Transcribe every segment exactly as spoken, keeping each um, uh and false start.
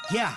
Yeah.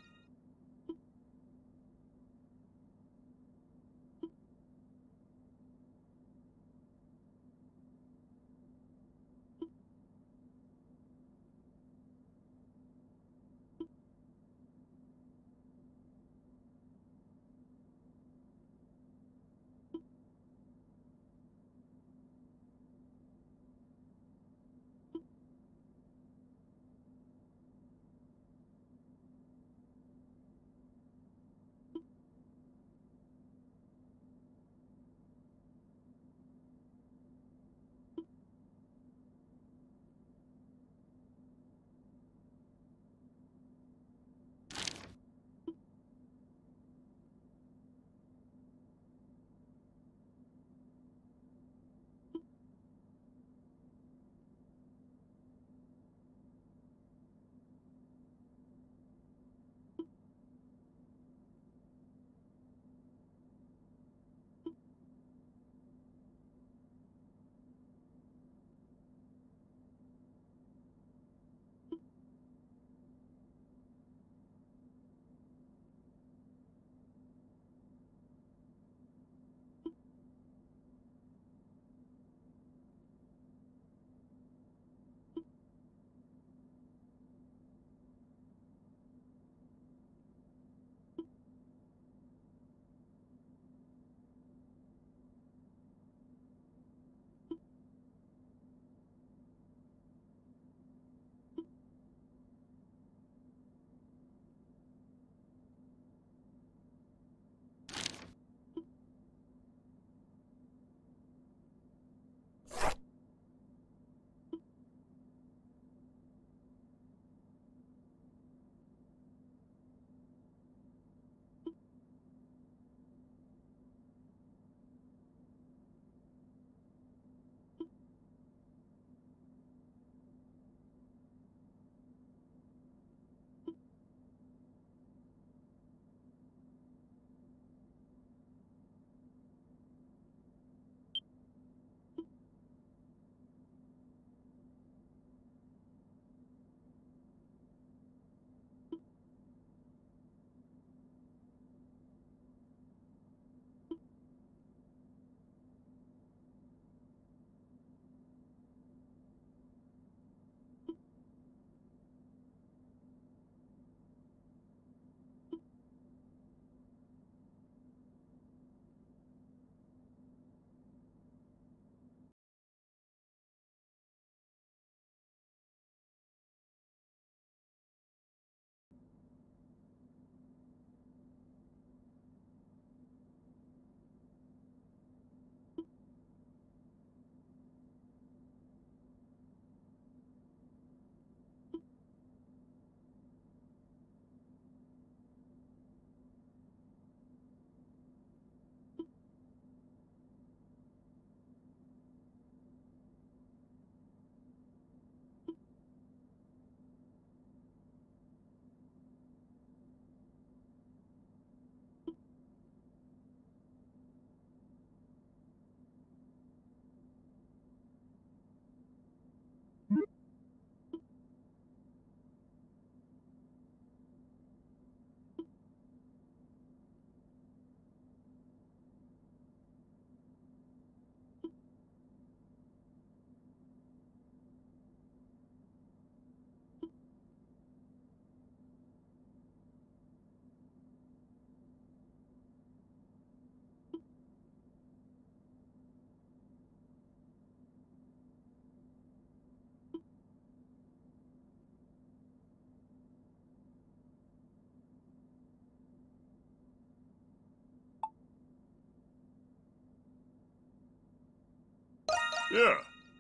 Yeah.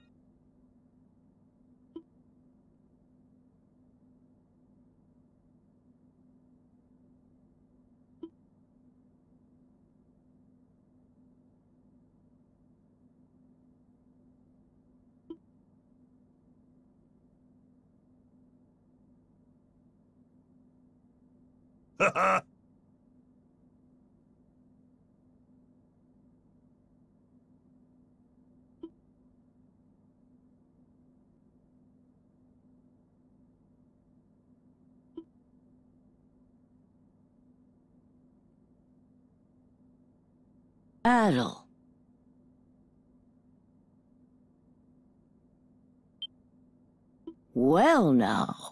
Haha. Adel. Well now.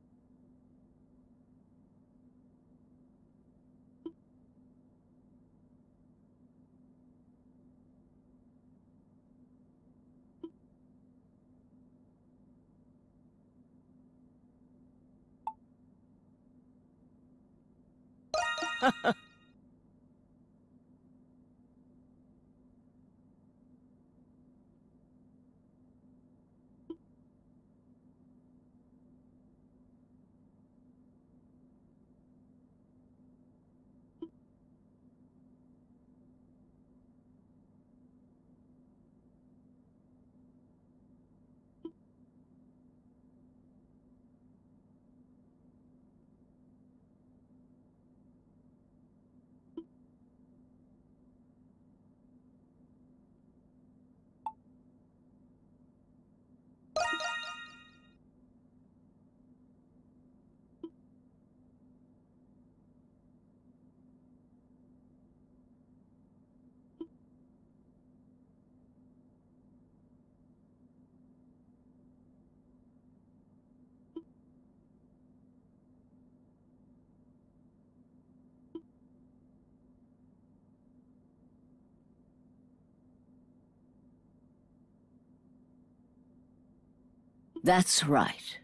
That's right.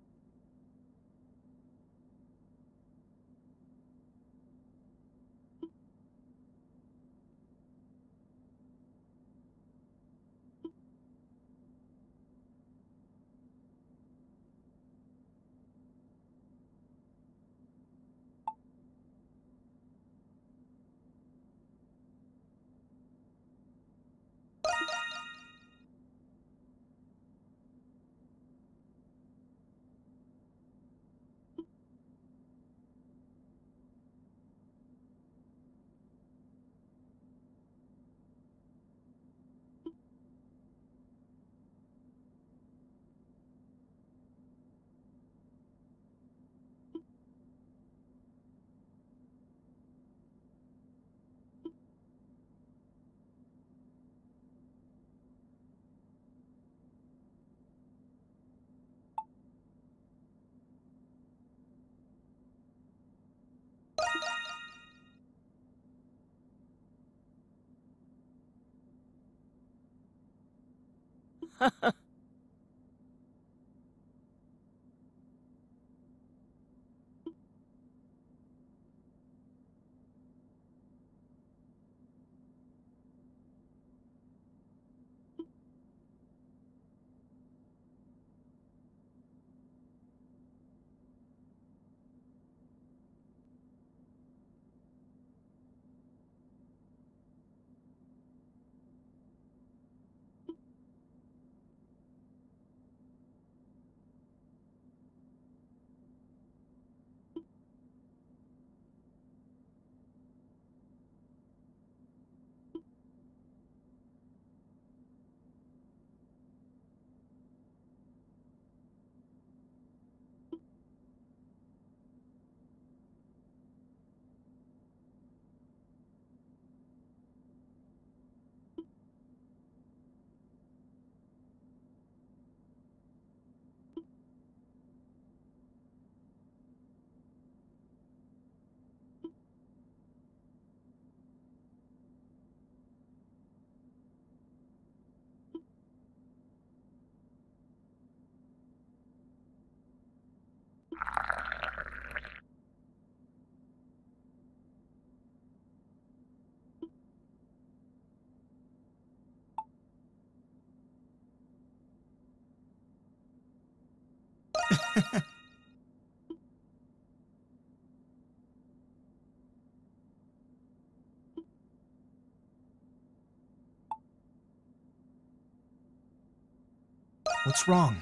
What's wrong?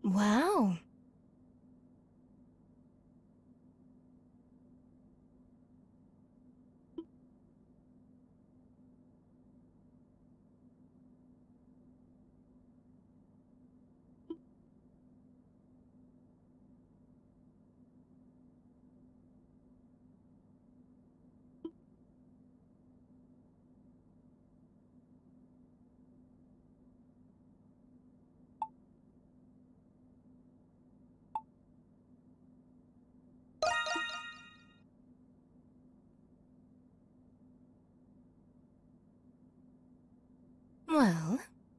Wow. Well...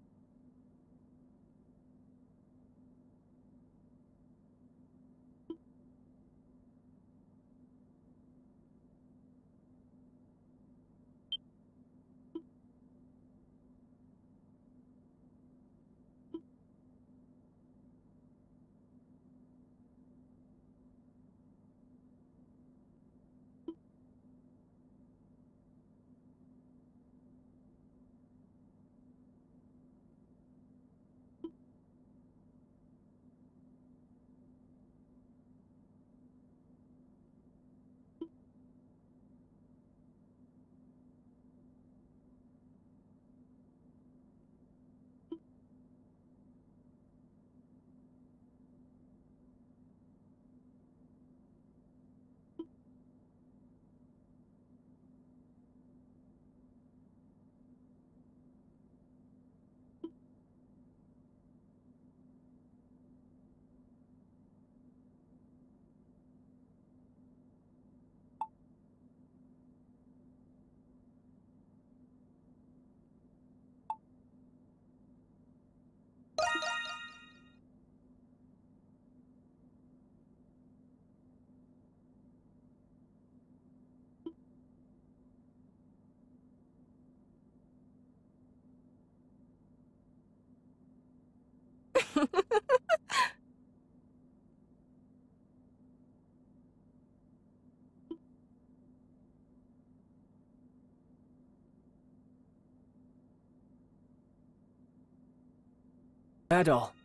Medal.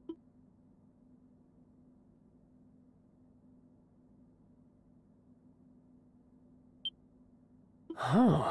Huh.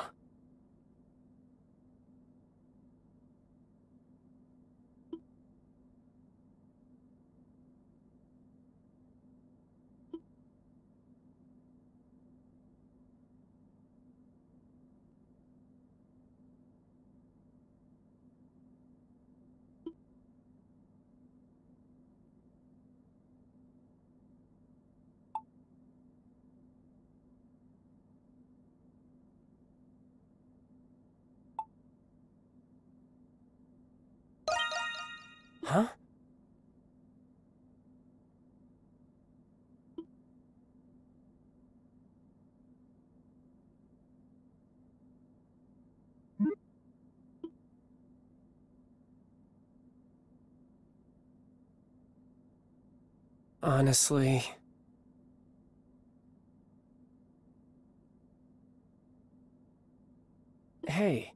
Huh? Honestly... Hey.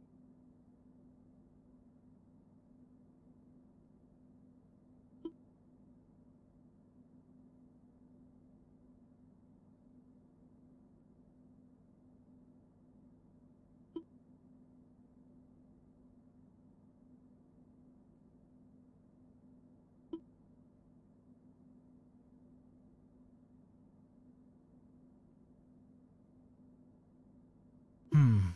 Hmm.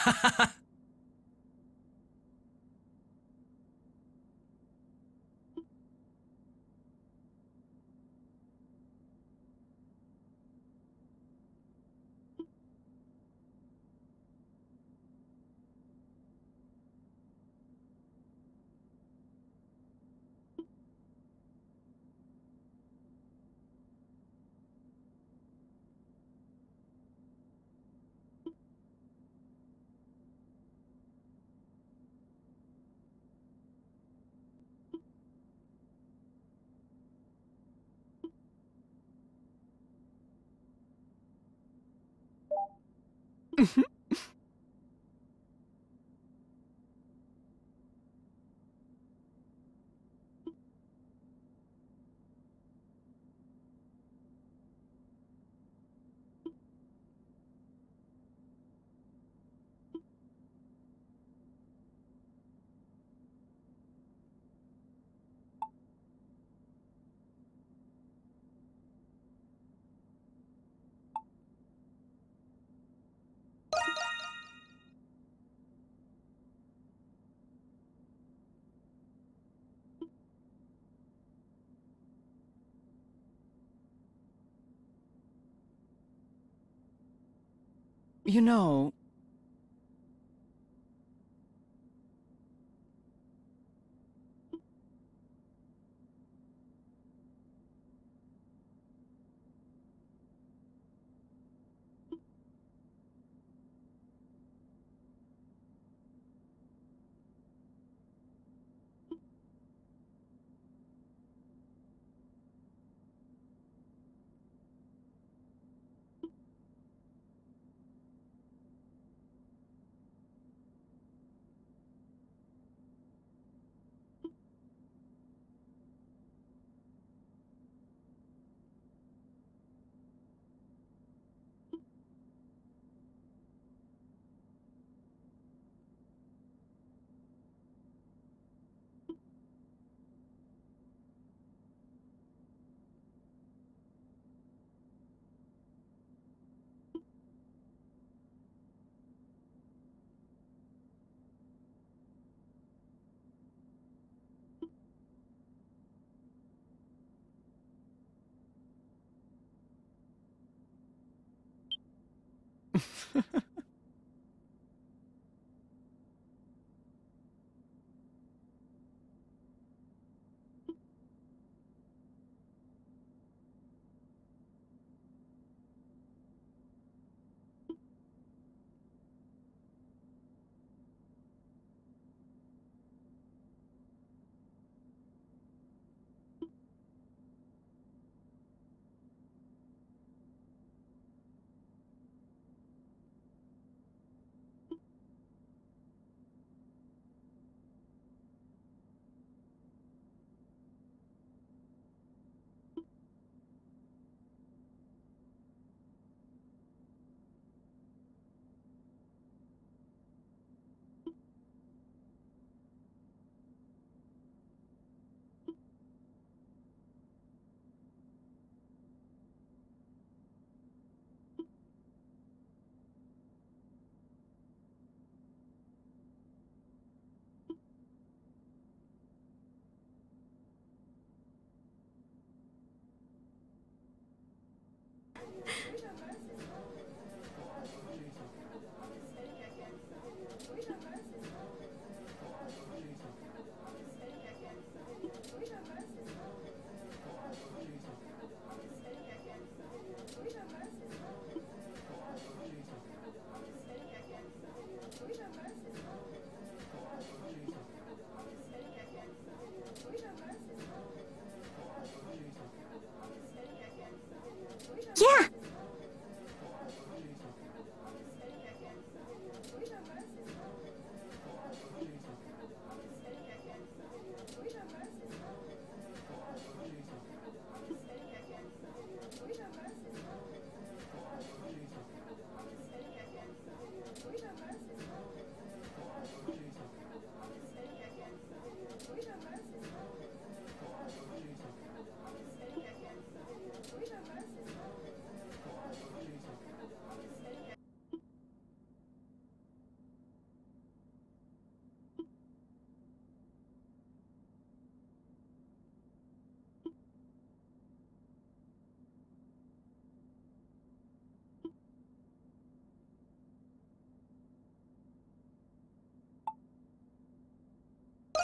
You know, Yeah.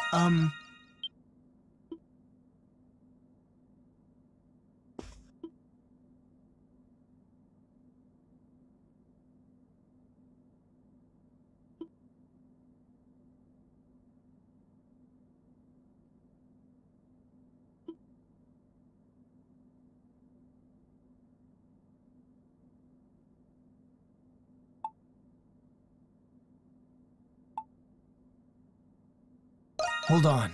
Um... Hold on.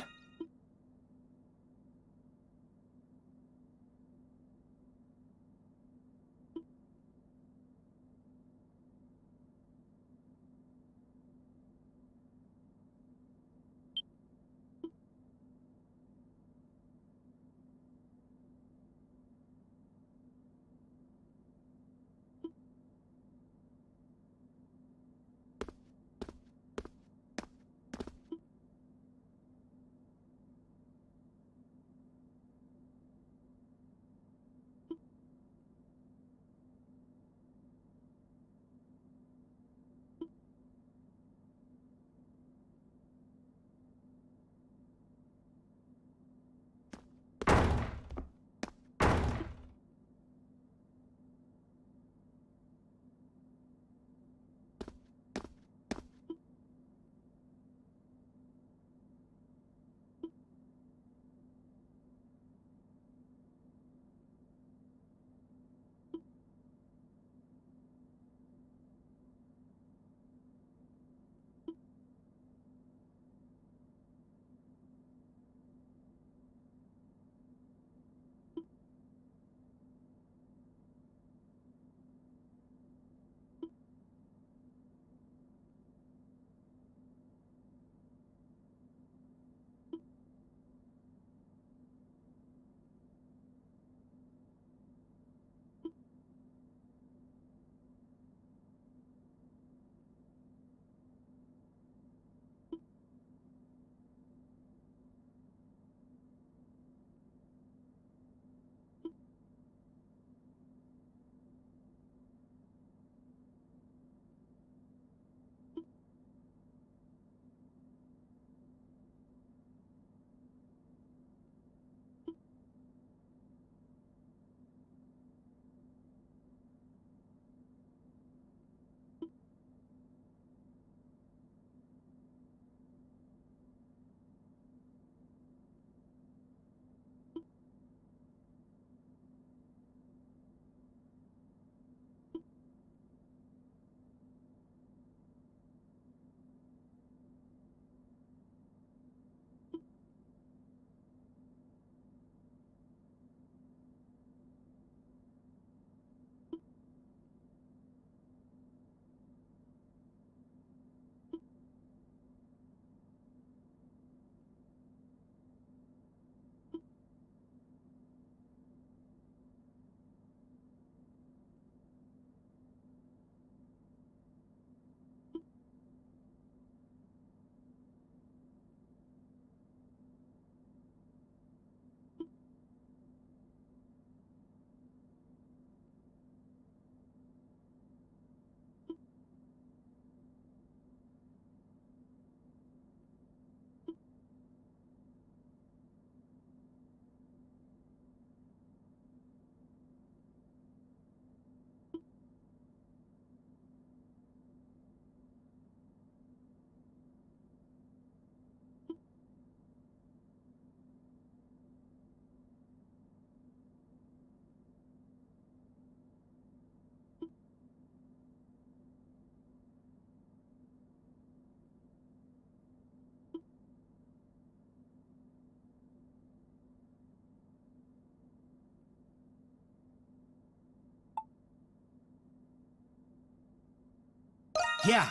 Yeah.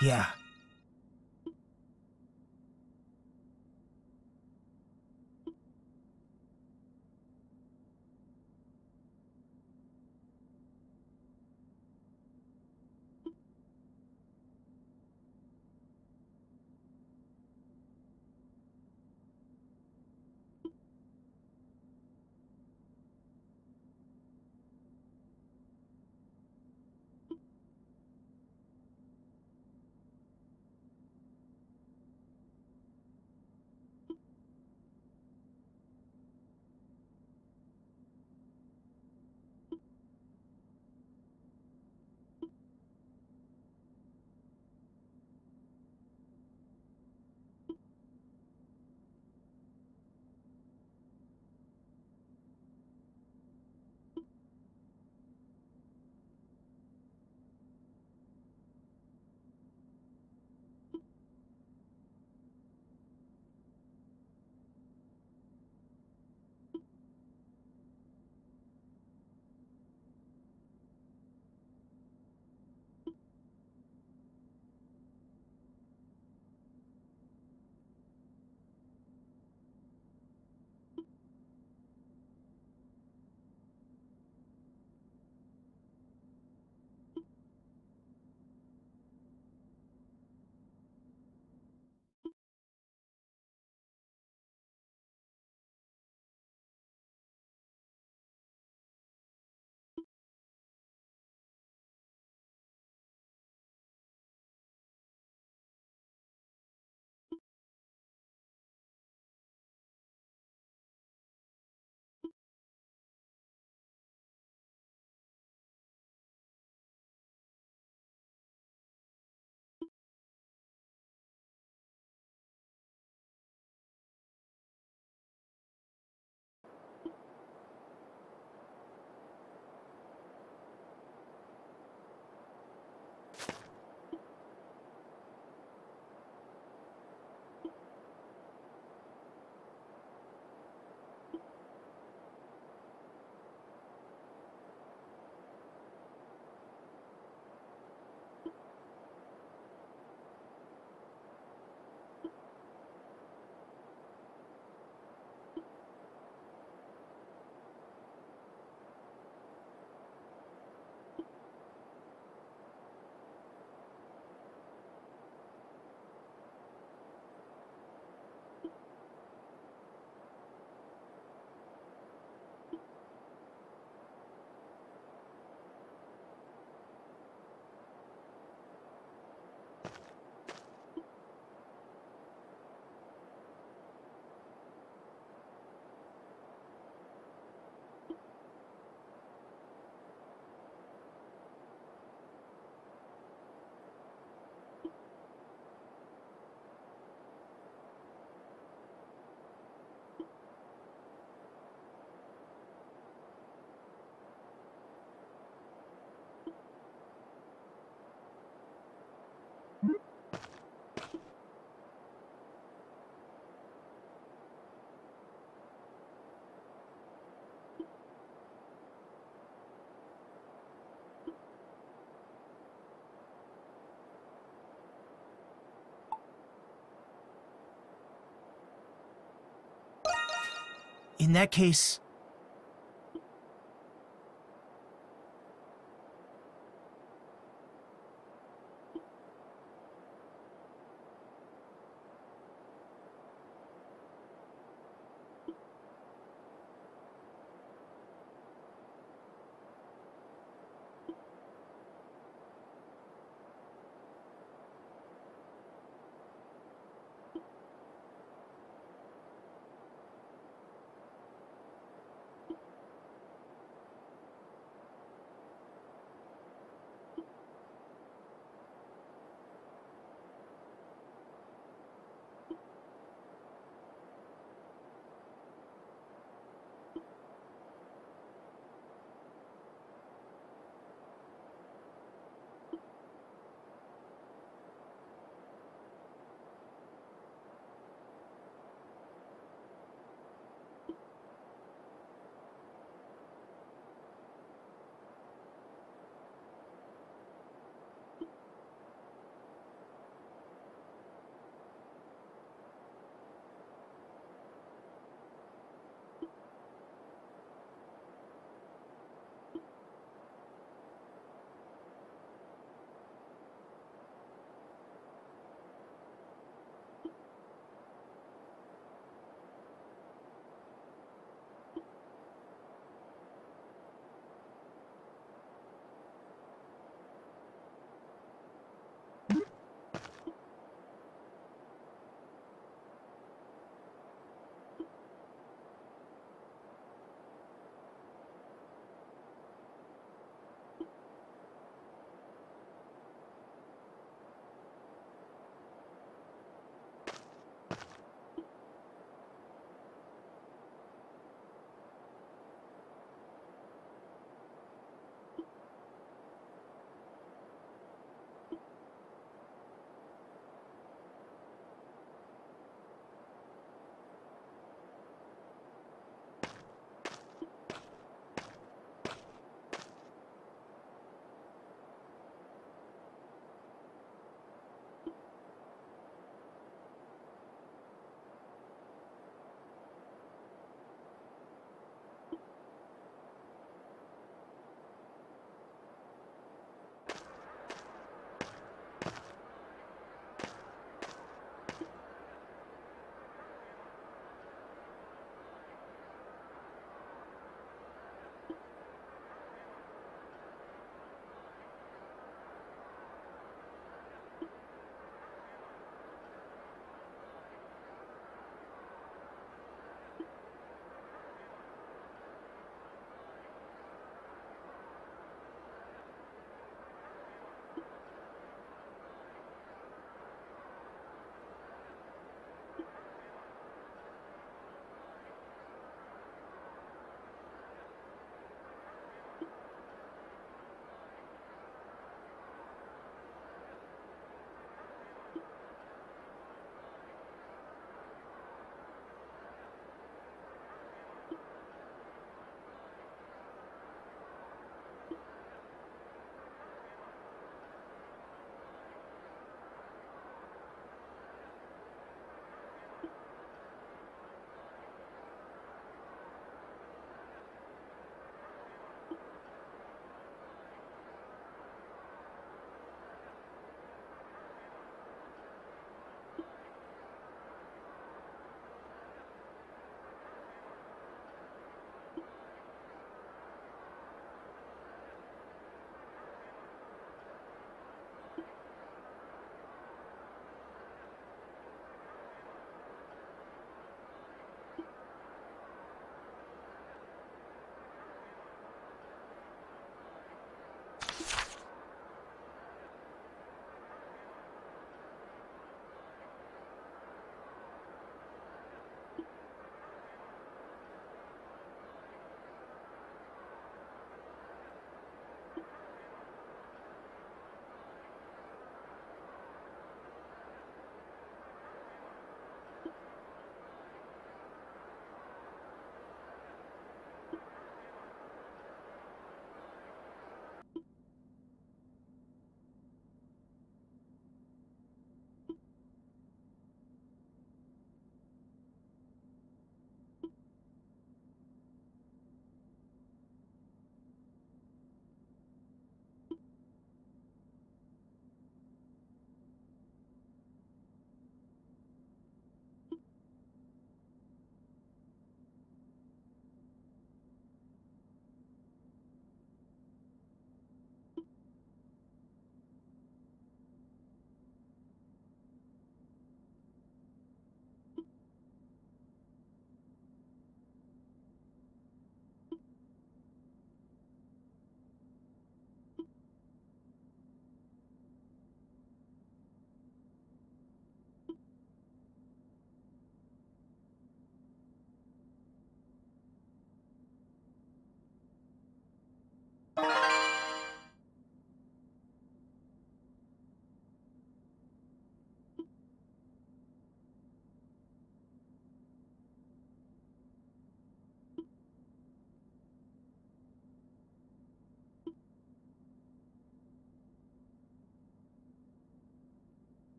Yeah. In that case...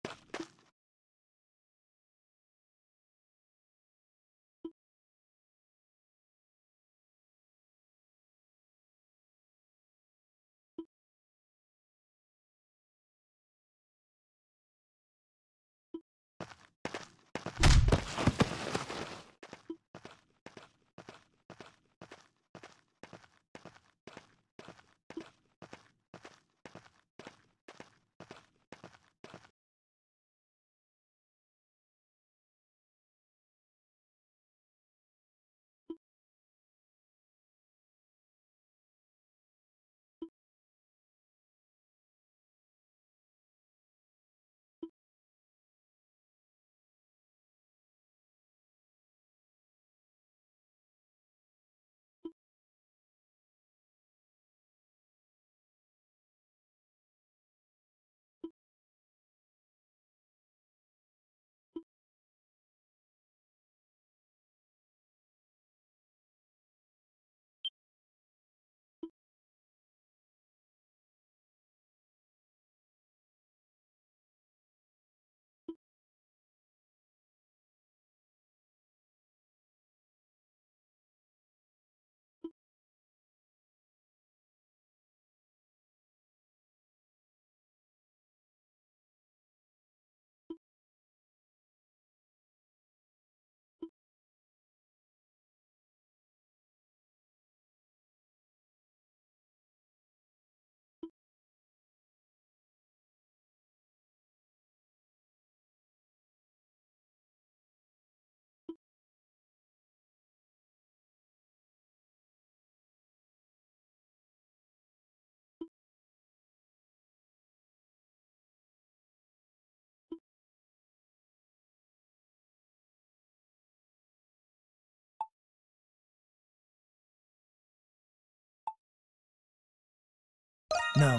No.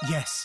Yes.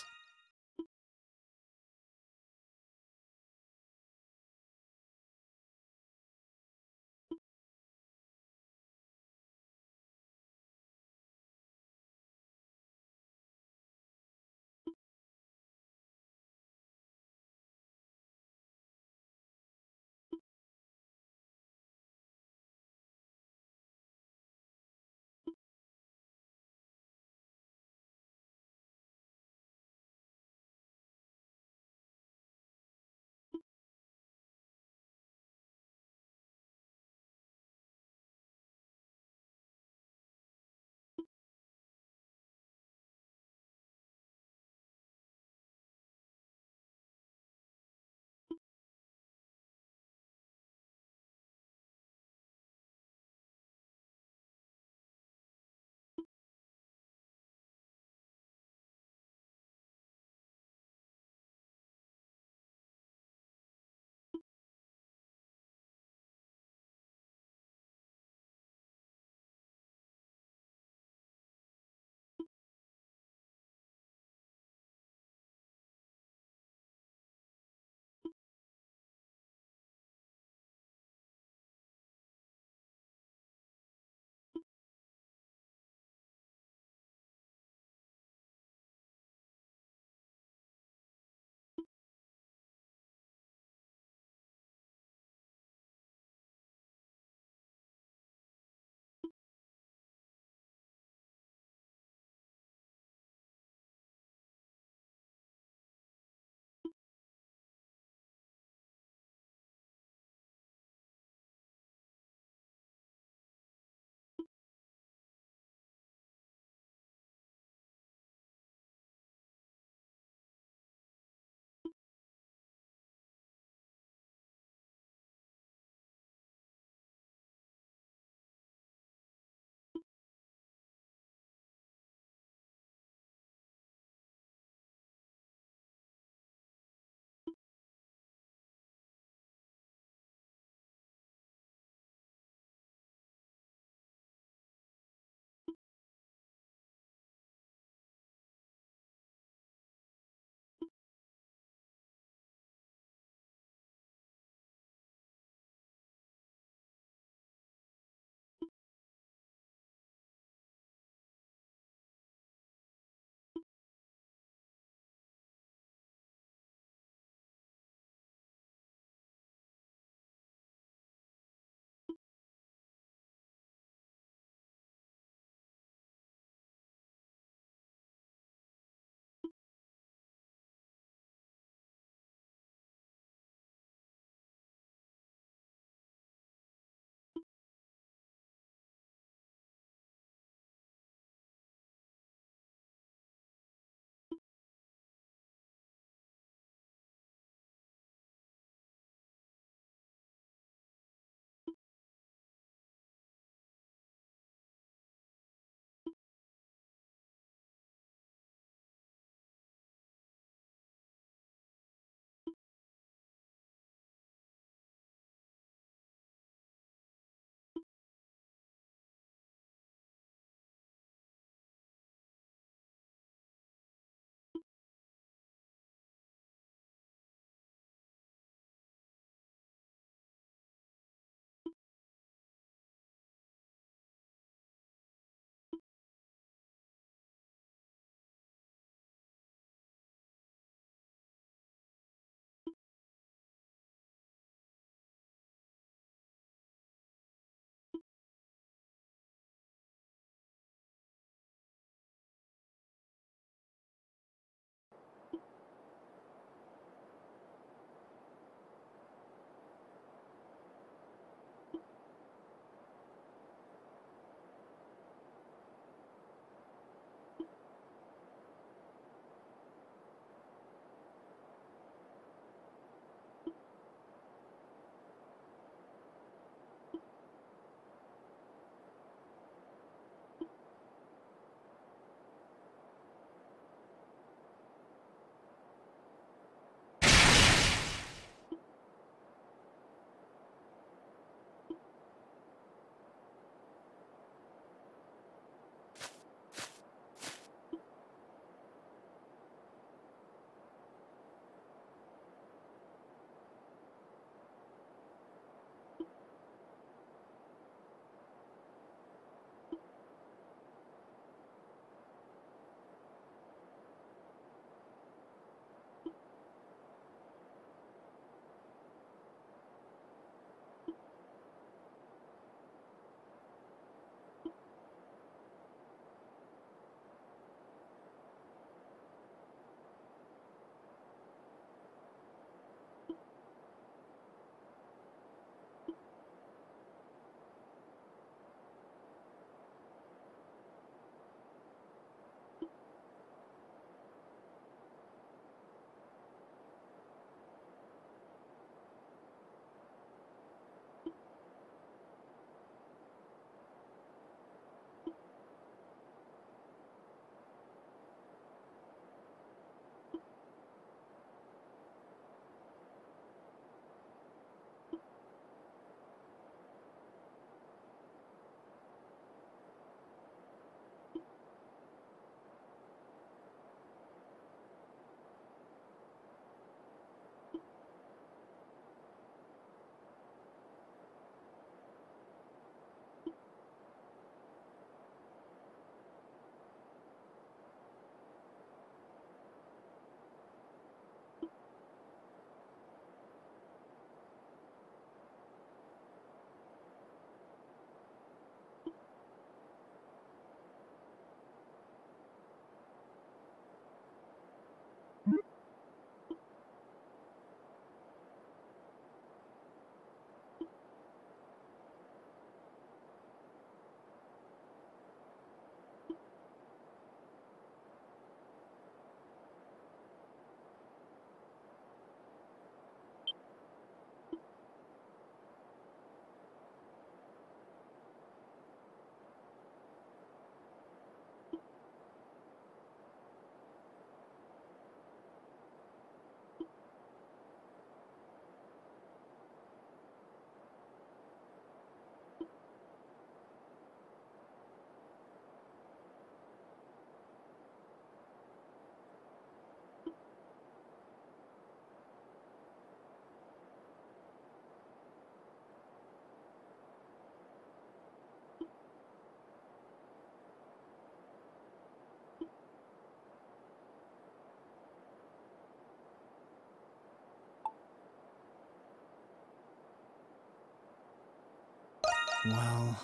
Well...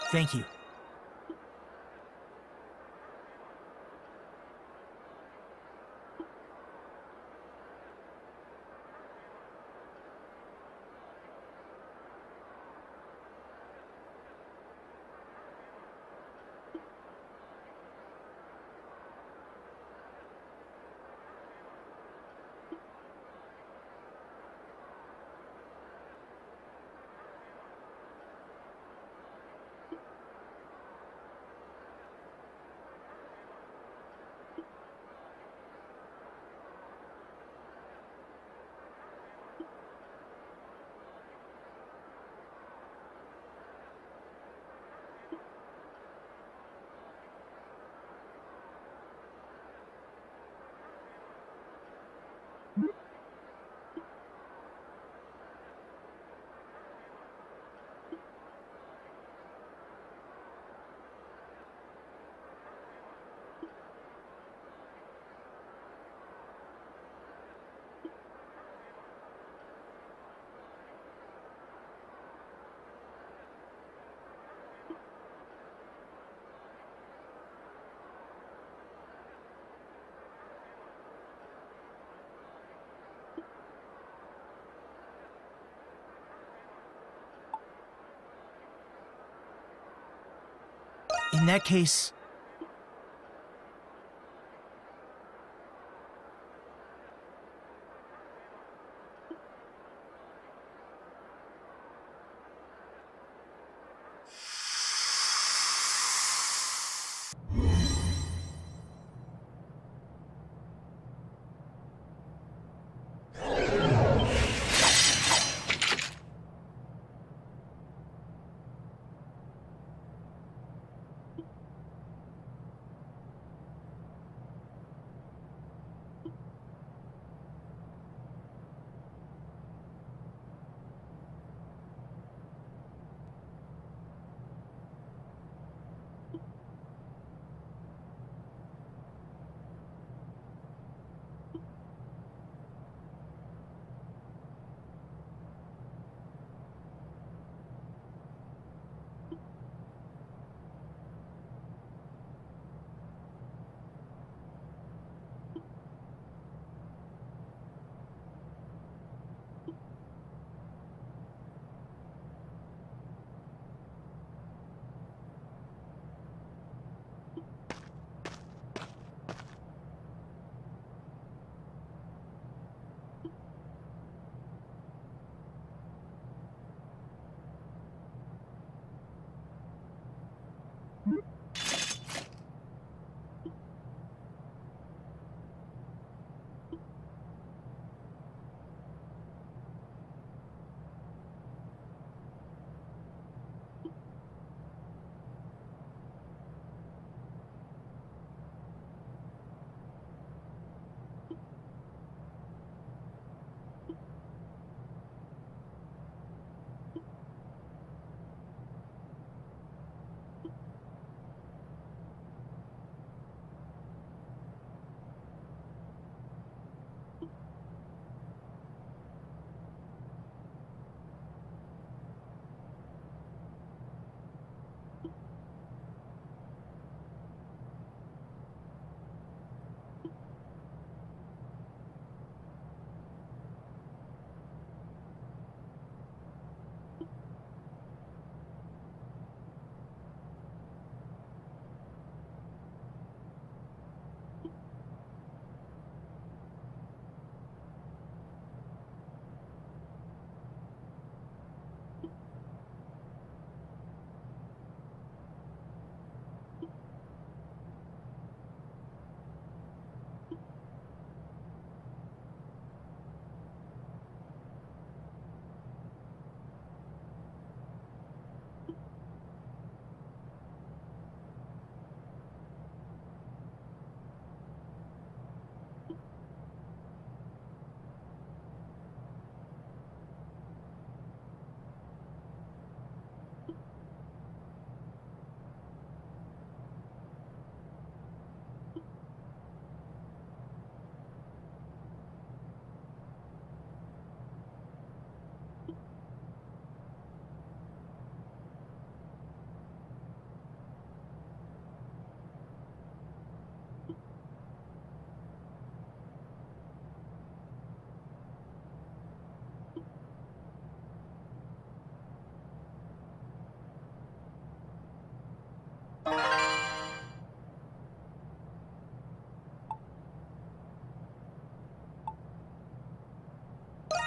Thank you. In that case...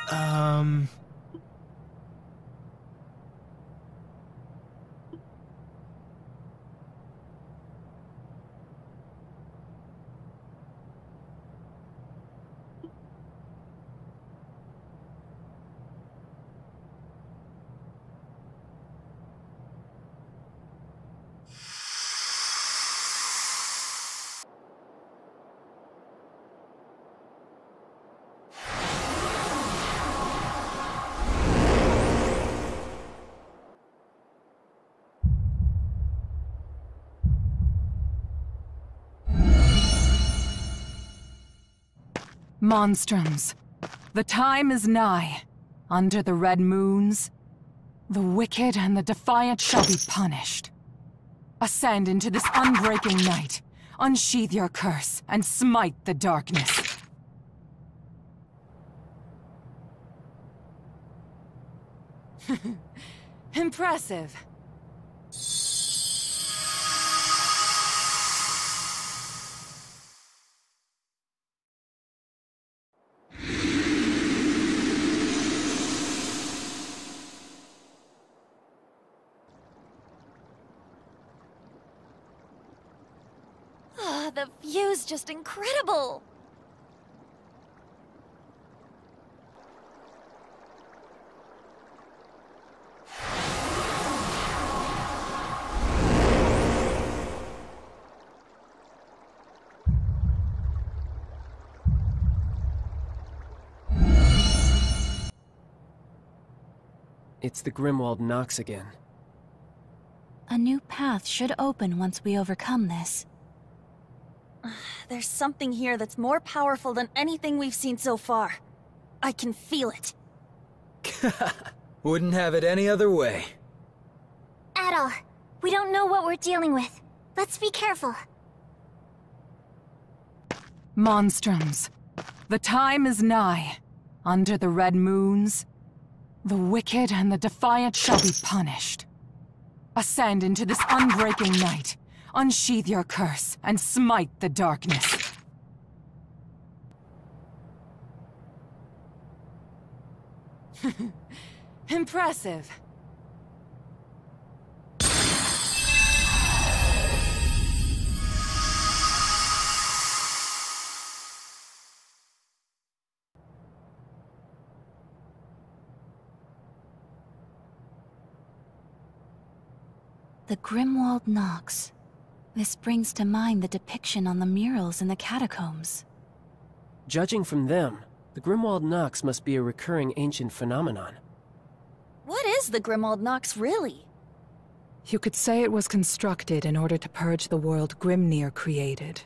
Um... Monstrums, the time is nigh. Under the red moons, the wicked and the defiant shall be punished. Ascend into this unbreaking night, unsheath your curse, and smite the darkness. Impressive. Ah, the view's just incredible! It's the Grimwald Nox again. A new path should open once we overcome this. There's something here that's more powerful than anything we've seen so far. I can feel it. Wouldn't have it any other way. Adol, we don't know what we're dealing with. Let's be careful. Monstrums, the time is nigh. Under the red moons, the wicked and the defiant shall be punished. Ascend into this unbreaking night, unsheath your curse, and smite the darkness. Impressive. The Grimwald Nox. This brings to mind the depiction on the murals in the catacombs. Judging from them, the Grimwald Nox must be a recurring ancient phenomenon. What is the Grimwald Nox, really? You could say it was constructed in order to purge the world Grimnir created.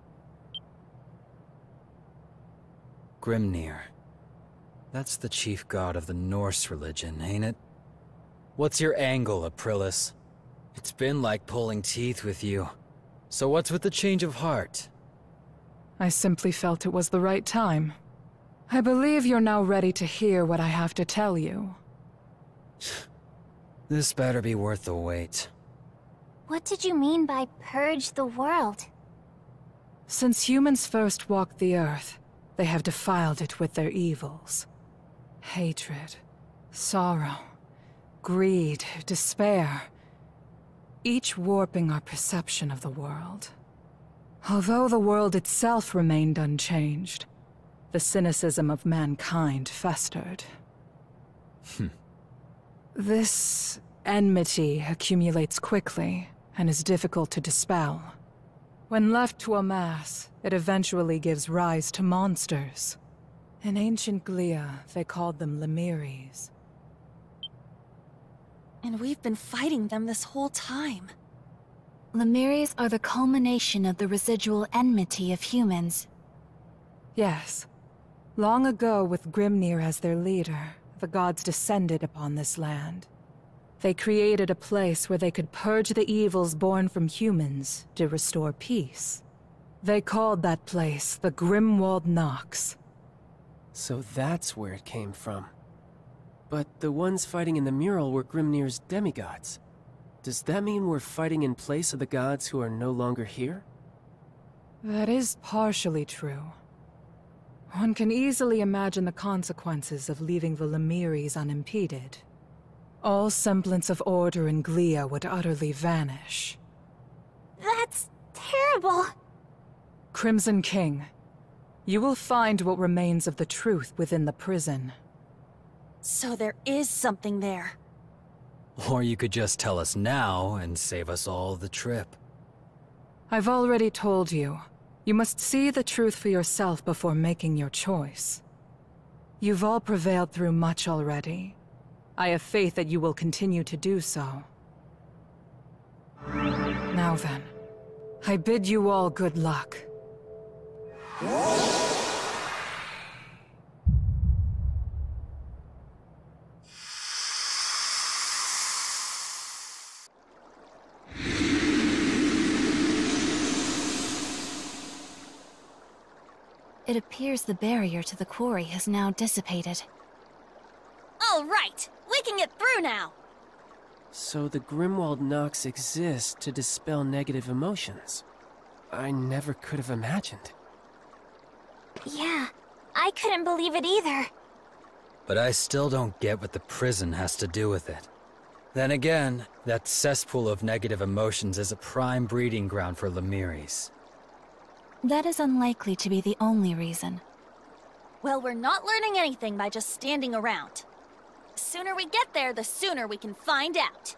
Grimnir. That's the chief god of the Norse religion, ain't it? What's your angle, Aprilis? It's been like pulling teeth with you. So what's with the change of heart? I simply felt it was the right time. I believe you're now ready to hear what I have to tell you. This better be worth the wait. What did you mean by purge the world? Since humans first walked the earth, they have defiled it with their evils. Hatred, sorrow, greed, despair. Each warping our perception of the world. Although the world itself remained unchanged, the cynicism of mankind festered. Hmm. This enmity accumulates quickly and is difficult to dispel. When left to amass, it eventually gives rise to monsters. In ancient Glia, they called them Lemiries. And we've been fighting them this whole time. Lemiries are the culmination of the residual enmity of humans. Yes. Long ago, with Grimnir as their leader, the gods descended upon this land. They created a place where they could purge the evils born from humans to restore peace. They called that place the Grimwald Nox. So that's where it came from. But the ones fighting in the mural were Grimnir's demigods. Does that mean we're fighting in place of the gods who are no longer here? That is partially true. One can easily imagine the consequences of leaving the Lemiries unimpeded. All semblance of order in Glia would utterly vanish. That's terrible. Crimson King, you will find what remains of the truth within the prison. So there is something there. Or you could just tell us now and save us all the trip. I've already told you. You must see the truth for yourself before making your choice. You've all prevailed through much already. I have faith that you will continue to do so. Now then, I bid you all good luck. It appears the barrier to the quarry has now dissipated. All right, we can get through now. So the Grimwald Nox exist to dispel negative emotions. I never could have imagined. Yeah, I couldn't believe it either. But I still don't get what the prison has to do with it. Then again, that cesspool of negative emotions is a prime breeding ground for Lemiries. That is unlikely to be the only reason. Well, we're not learning anything by just standing around. The sooner we get there, the sooner we can find out.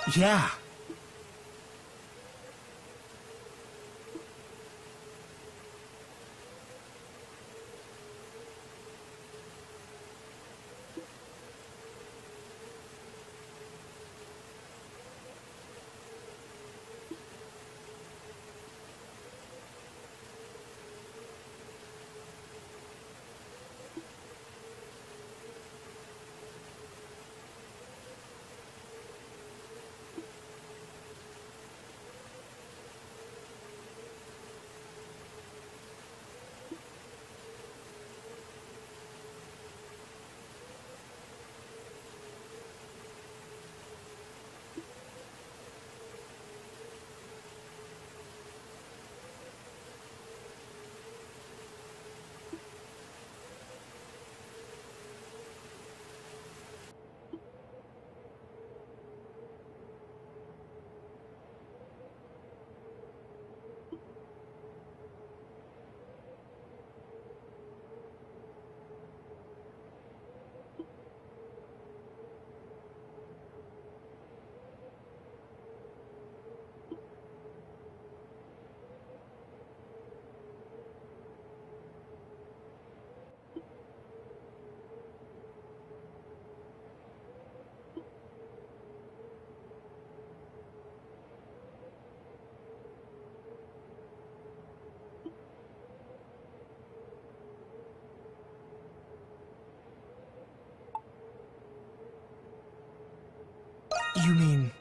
Yeah. You mean...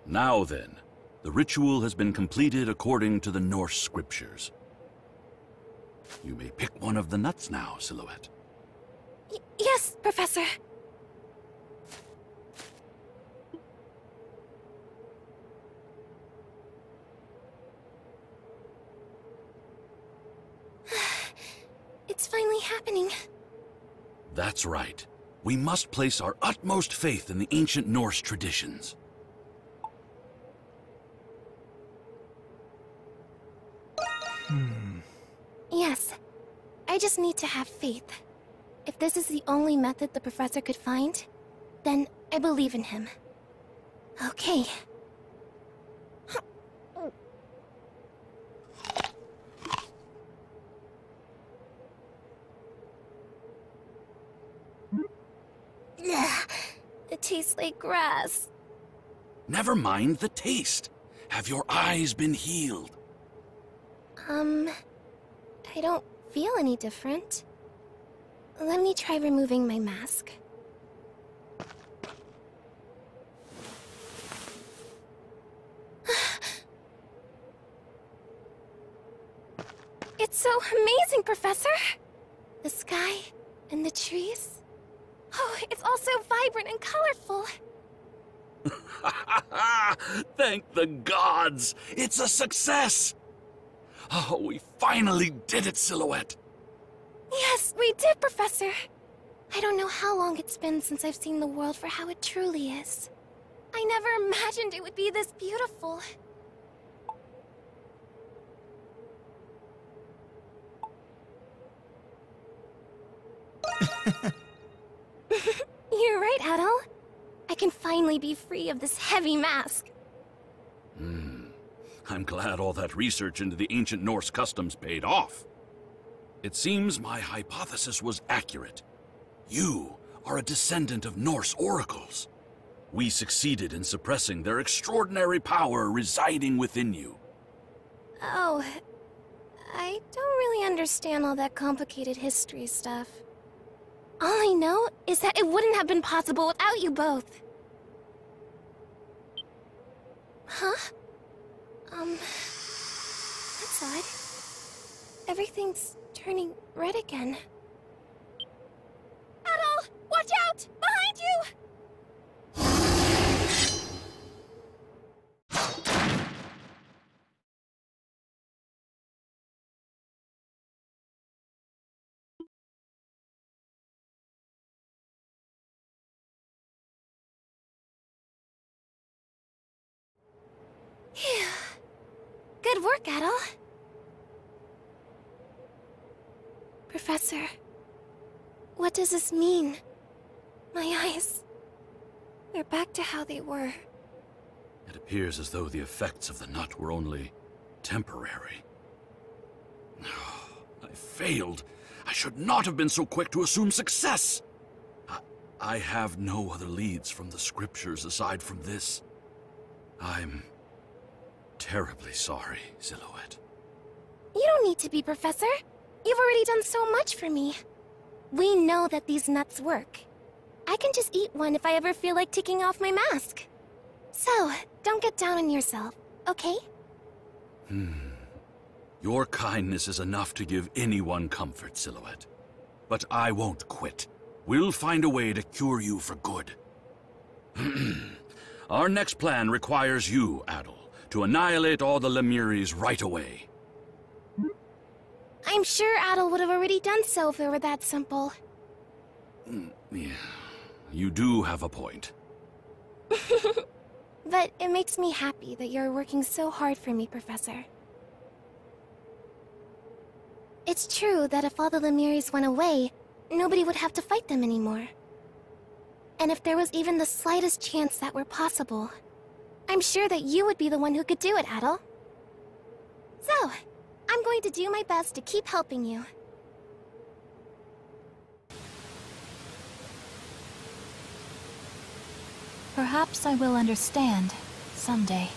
Now then, the ritual has been completed according to the Norse scriptures. You may pick one of the nuts now, Silhouette. Y yes, Professor. It's finally happening. That's right. We must place our utmost faith in the ancient Norse traditions. Hmm. Yes. I just need to have faith. If this is the only method the professor could find, then I believe in him. Okay. It tastes like grass. Never mind the taste. Have your eyes been healed? Um, I don't feel any different. Let me try removing my mask. It's so amazing, Professor! The sky and the trees. Oh, it's all so vibrant and colorful. Thank the gods! It's a success! Oh, we finally did it, Silhouette! Yes, we did, Professor! I don't know how long it's been since I've seen the world for how it truly is. I never imagined it would be this beautiful. You're right, Adol. I can finally be free of this heavy mask. Hmm. I'm glad all that research into the ancient Norse customs paid off. It seems my hypothesis was accurate. You are a descendant of Norse oracles. We succeeded in suppressing their extraordinary power residing within you. Oh, I don't really understand all that complicated history stuff. All I know is that it wouldn't have been possible without you both. Huh? Um... That's odd. Everything's turning red again. Adol! Watch out! Behind you! Phew. Good work, Adol. Professor, what does this mean? My eyes... they're back to how they were. It appears as though the effects of the nut were only temporary. I failed. I should not have been so quick to assume success. I, I have no other leads from the scriptures aside from this. I'm terribly sorry, Silhouette. You don't need to be, Professor. You've already done so much for me. We know that these nuts work. I can just eat one if I ever feel like taking off my mask. So, don't get down on yourself, okay? Hmm. Your kindness is enough to give anyone comfort, Silhouette. But I won't quit. We'll find a way to cure you for good. Our next plan requires you, Adol, to annihilate all the Lemiris right away. I'm sure Adol would have already done so if it were that simple. Mm, yeah, you do have a point. But it makes me happy that you're working so hard for me, Professor. It's true that if all the Lemiris went away, nobody would have to fight them anymore. And if there was even the slightest chance that were possible, I'm sure that you would be the one who could do it, Adol. So, I'm going to do my best to keep helping you. Perhaps I will understand someday.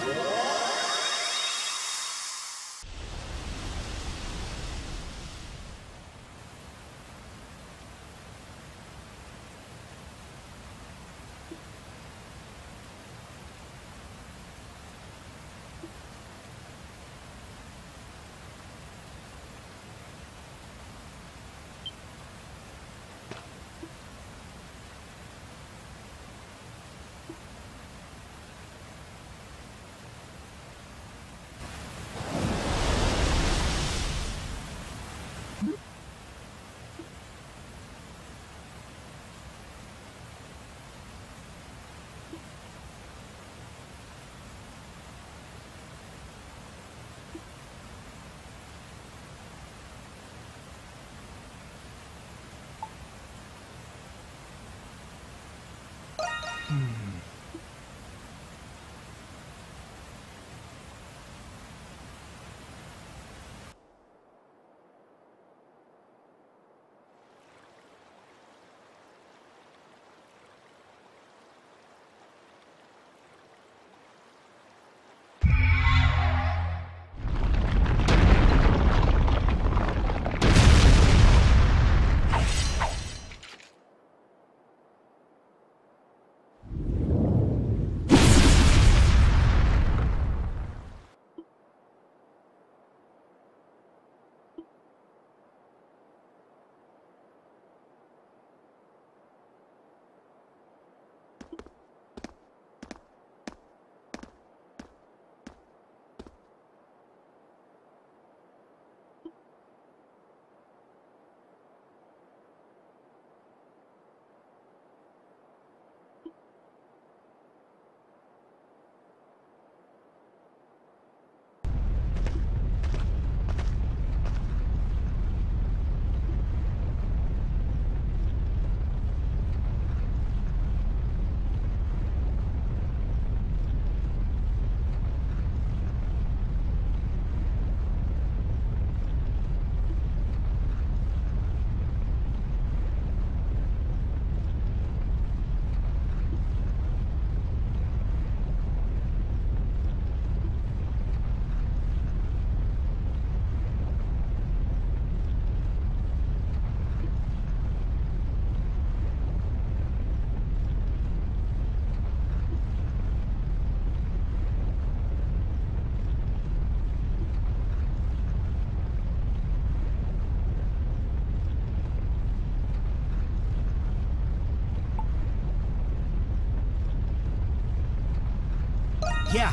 Yeah.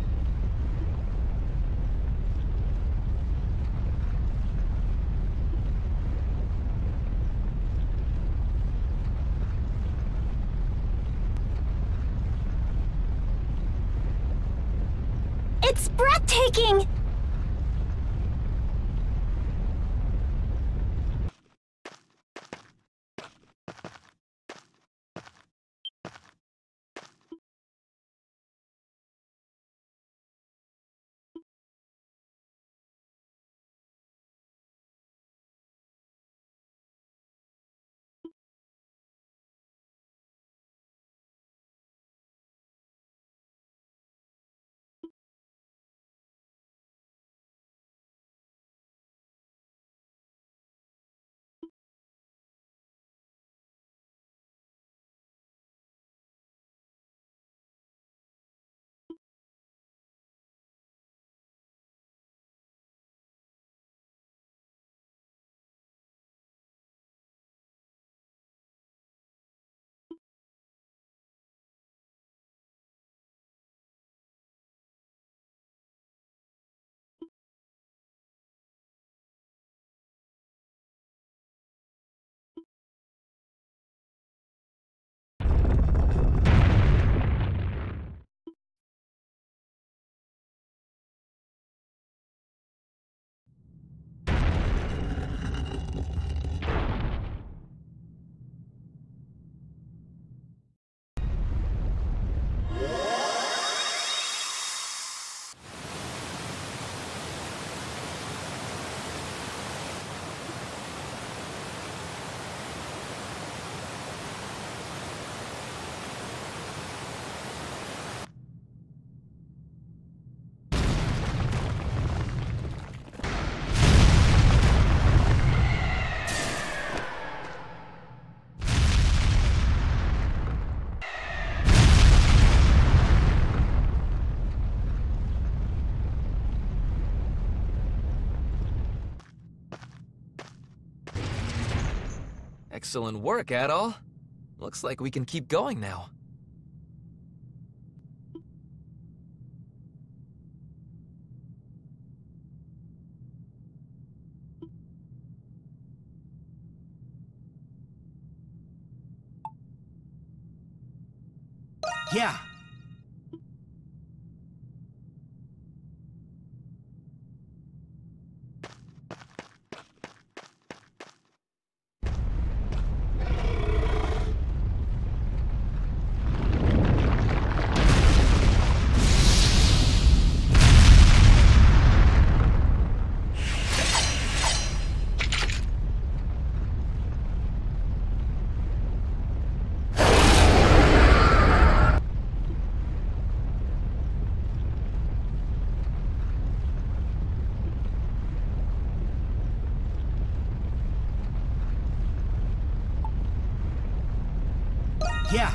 It's breathtaking! Excellent work, Adol. Looks like we can keep going now. Yeah. Yeah.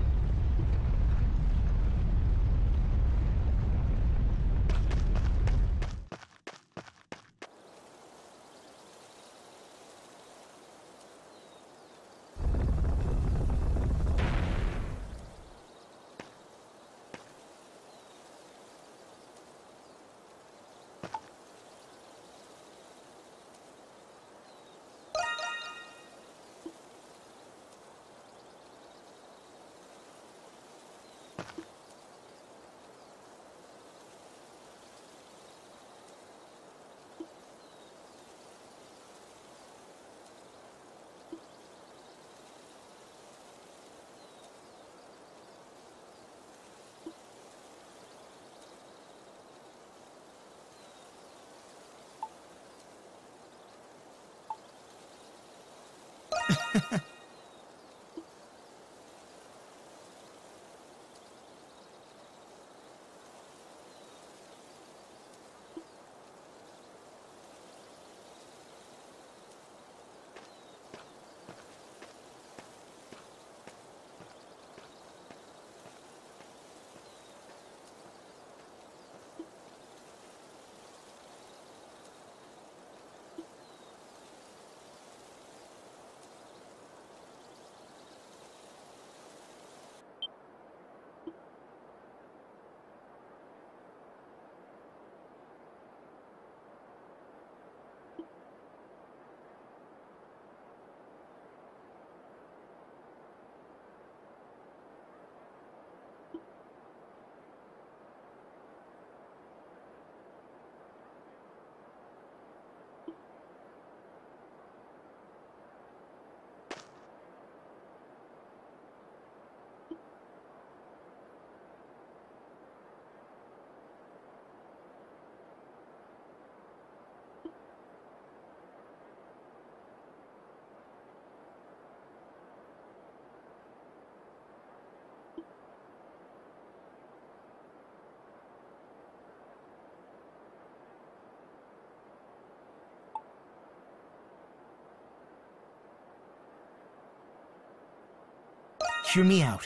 Hear me out.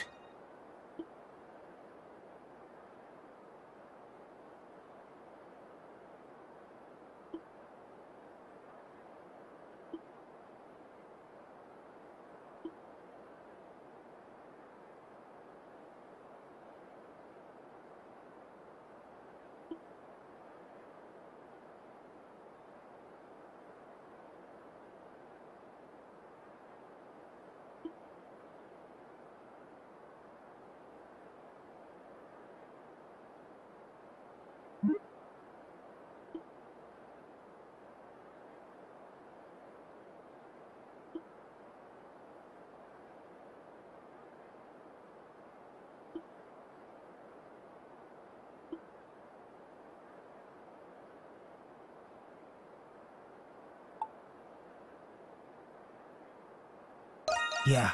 Yeah.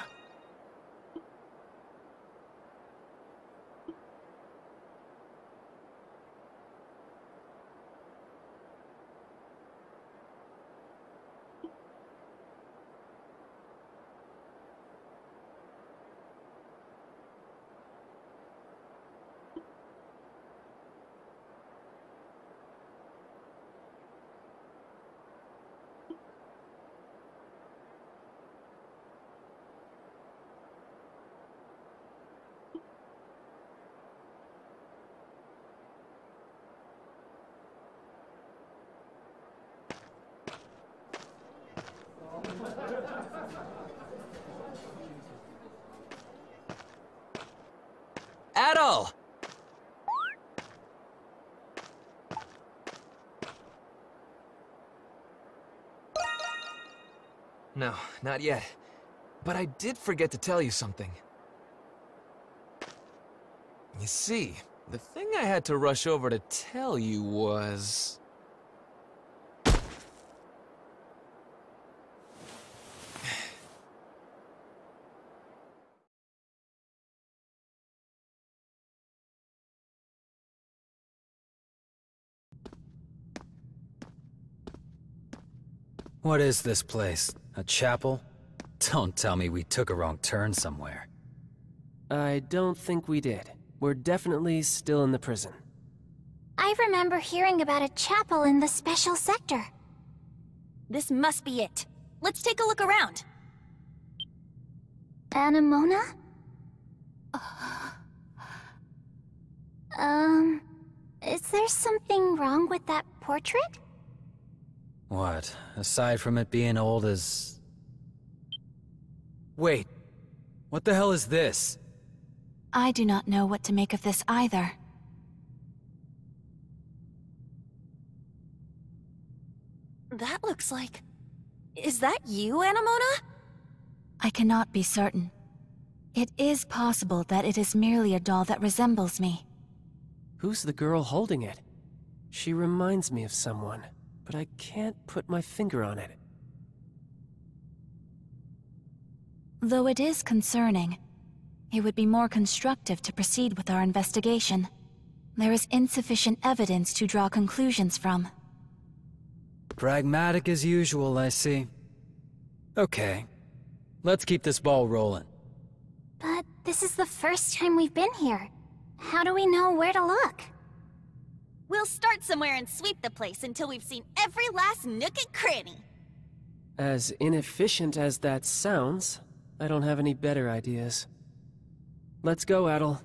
Adol! No, not yet. But I did forget to tell you something. You see, the thing I had to rush over to tell you was... What is this place? A chapel? Don't tell me we took a wrong turn somewhere. I don't think we did. We're definitely still in the prison. I remember hearing about a chapel in the special sector. This must be it. Let's take a look around. Anemona? Um, is there something wrong with that portrait? What? Aside from it being old as... Wait. What the hell is this? I do not know what to make of this either. That looks like... Is that you, Anemona? I cannot be certain. It is possible that it is merely a doll that resembles me. Who's the girl holding it? She reminds me of someone, but I can't put my finger on it. Though it is concerning, it would be more constructive to proceed with our investigation. There is insufficient evidence to draw conclusions from. Pragmatic as usual, I see. Okay. Let's keep this ball rolling. But this is the first time we've been here. How do we know where to look? We'll start somewhere and sweep the place until we've seen every last nook and cranny. As inefficient as that sounds, I don't have any better ideas. Let's go, Adol.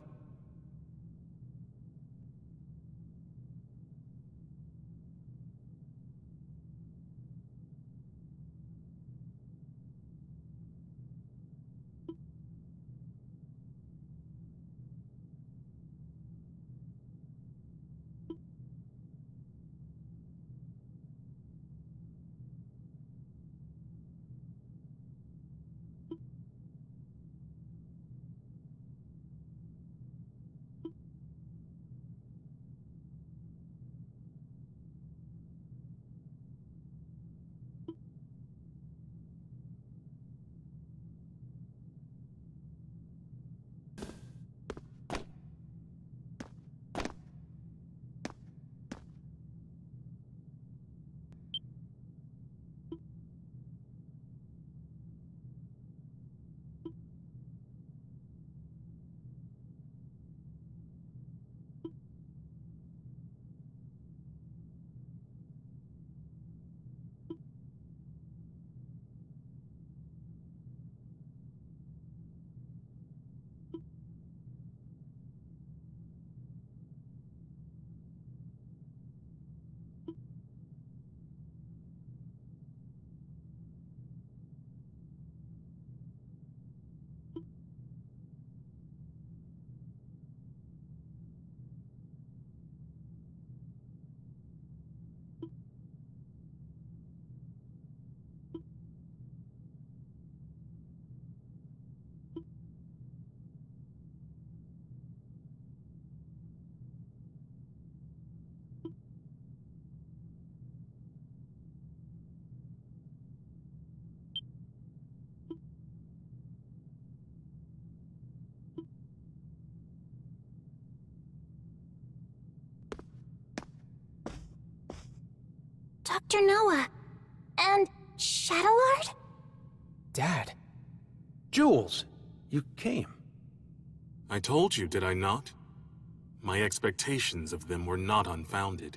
Doctor Noah. And Shadowlord? Dad. Jules, you came. I told you, did I not? My expectations of them were not unfounded.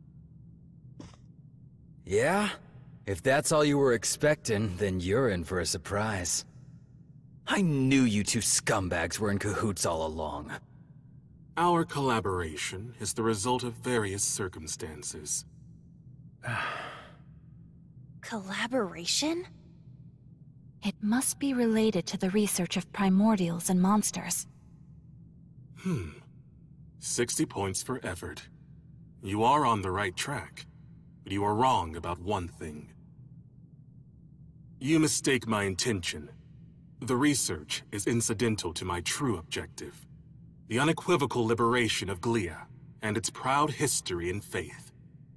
Yeah? If that's all you were expecting, then you're in for a surprise. I knew you two scumbags were in cahoots all along. Our collaboration is the result of various circumstances. Collaboration? It must be related to the research of primordials and monsters. Hmm. sixty points for effort. You are on the right track, but you are wrong about one thing. You mistake my intention. The research is incidental to my true objective. The unequivocal liberation of Glia, and its proud history and faith.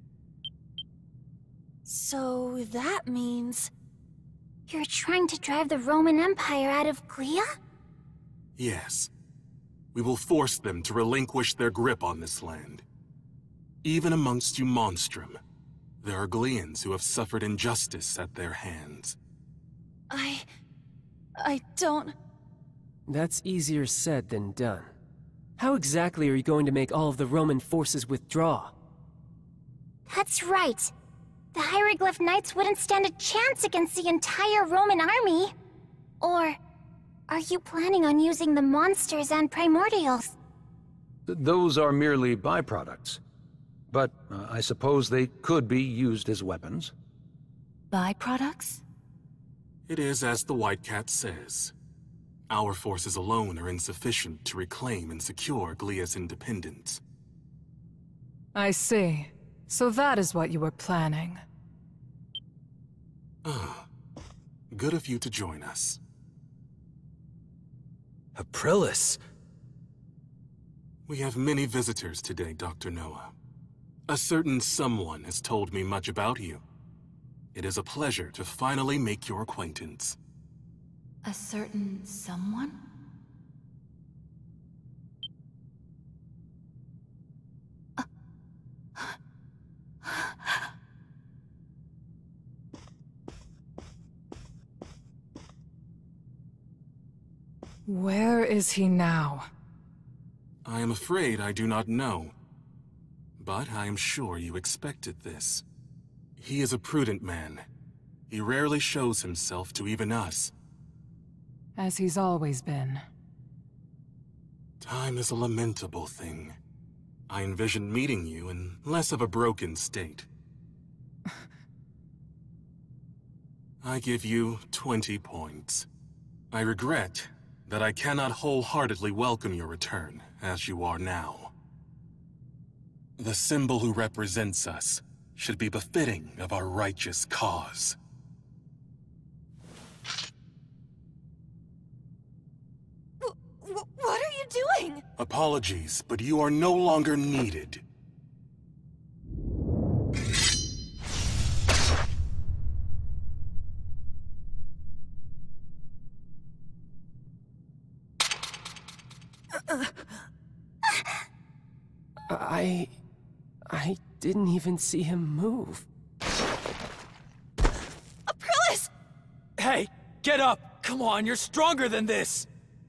So that means... You're trying to drive the Roman Empire out of Glia? Yes. We will force them to relinquish their grip on this land. Even amongst you Monstrum, there are Glians who have suffered injustice at their hands. I... I don't... That's easier said than done. How exactly are you going to make all of the Roman forces withdraw? That's right. The Hieroglyph Knights wouldn't stand a chance against the entire Roman army. Or are you planning on using the monsters and primordials? Th- those are merely byproducts. But uh, I suppose they could be used as weapons. Byproducts? It is as the White Cat says. Our forces alone are insufficient to reclaim and secure Glia's independence. I see. So that is what you were planning. Ah, good of you to join us. Aprillis! We have many visitors today, Doctor Noah. A certain someone has told me much about you. It is a pleasure to finally make your acquaintance. A certain someone? Where is he now? I am afraid I do not know. But I am sure you expected this. He is a prudent man. He rarely shows himself to even us. As he's always been. Time is a lamentable thing. I envisioned meeting you in less of a broken state. I give you twenty points. I regret that I cannot wholeheartedly welcome your return, as you are now. The symbol who represents us should be befitting of our righteous cause. W- what are you doing? Apologies, but you are no longer needed. I... I didn't even see him move. Aprillis! Hey, get up! Come on, you're stronger than this!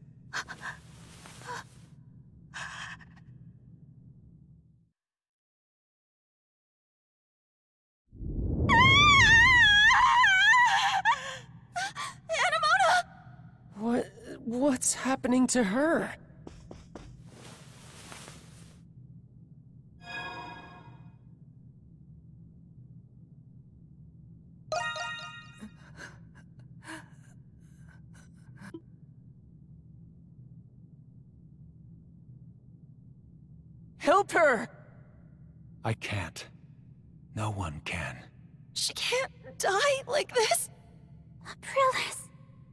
Anemona! What... what's happening to her? Help her! I can't. No one can. She can't die like this. Aprillis!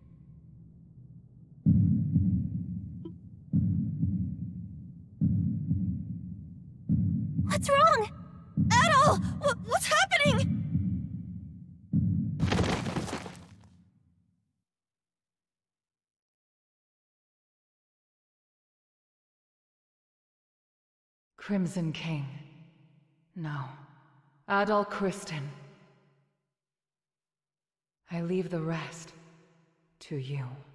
What's wrong? Adol! Wh- what's happening? Crimson King. No. Adol Kristin. I leave the rest to you.